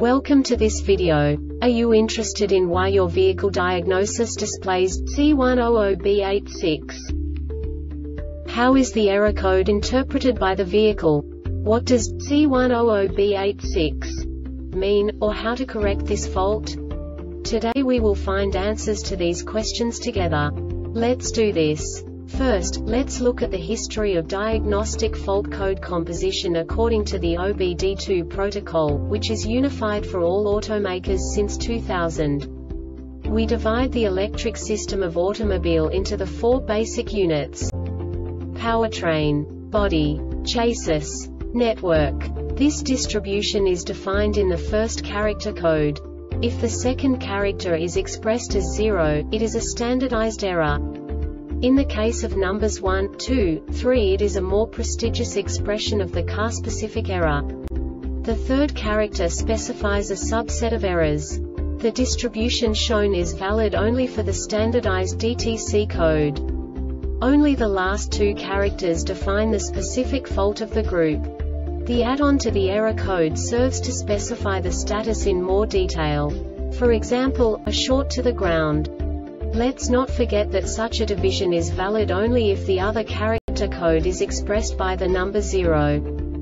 Welcome to this video. Are you interested in why your vehicle diagnosis displays C100B86? How is the error code interpreted by the vehicle? What does C100B86 mean, or how to correct this fault? Today we will find answers to these questions together. Let's do this. First, let's look at the history of diagnostic fault code composition according to the OBD2 protocol, which is unified for all automakers since 2000. We divide the electric system of automobile into the four basic units: powertrain, body, chassis, network. This distribution is defined in the first character code. If the second character is expressed as 0, it is a standardized error. In the case of numbers 1, 2, 3, it is a more prestigious expression of the car-specific error. The third character specifies a subset of errors. The distribution shown is valid only for the standardized DTC code. Only the last two characters define the specific fault of the group. The add-on to the error code serves to specify the status in more detail. For example, a short to the ground. Let's not forget that such a division is valid only if the other character code is expressed by the number 0.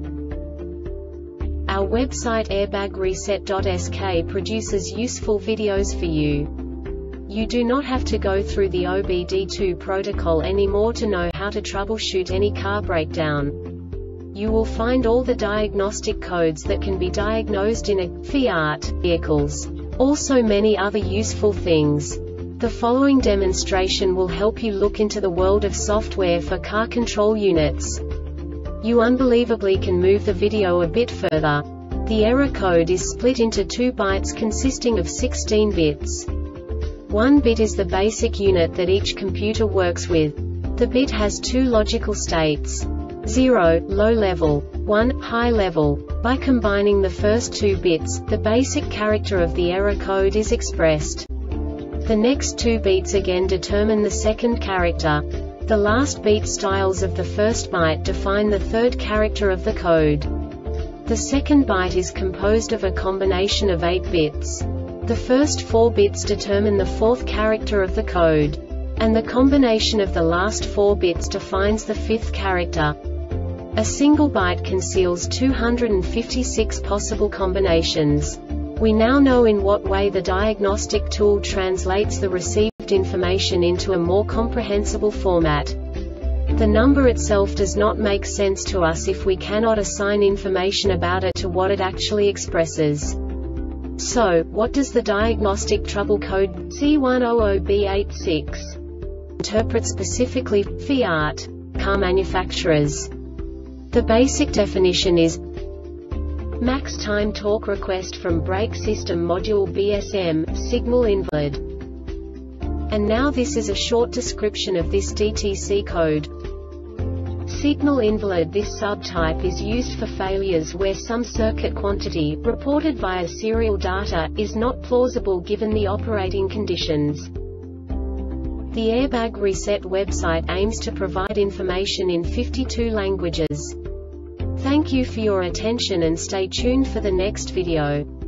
Our website airbagreset.sk produces useful videos for you. You do not have to go through the OBD2 protocol anymore to know how to troubleshoot any car breakdown. You will find all the diagnostic codes that can be diagnosed in a Fiat vehicles. Also many other useful things. The following demonstration will help you look into the world of software for car control units. You unbelievably can move the video a bit further. The error code is split into 2 bytes consisting of 16 bits. 1 bit is the basic unit that each computer works with. The bit has 2 logical states: 0, low level, 1, high level. By combining the first 2 bits, the basic character of the error code is expressed. The next 2 beats again determine the second character. The last beat styles of the first byte define the third character of the code. The second byte is composed of a combination of 8 bits. The first 4 bits determine the fourth character of the code. And the combination of the last 4 bits defines the fifth character. A single byte conceals 256 possible combinations. We now know in what way the diagnostic tool translates the received information into a more comprehensible format. The number itself does not make sense to us if we cannot assign information about it to what it actually expresses. So, what does the diagnostic trouble code C100B86 interpret specifically for Fiat car manufacturers? The basic definition is max time torque request from brake system module BSM, signal invalid. And now this is a short description of this DTC code. Signal invalid. This subtype is used for failures where some circuit quantity, reported via serial data, is not plausible given the operating conditions. The Airbag Reset website aims to provide information in 52 languages. Thank you for your attention and stay tuned for the next video.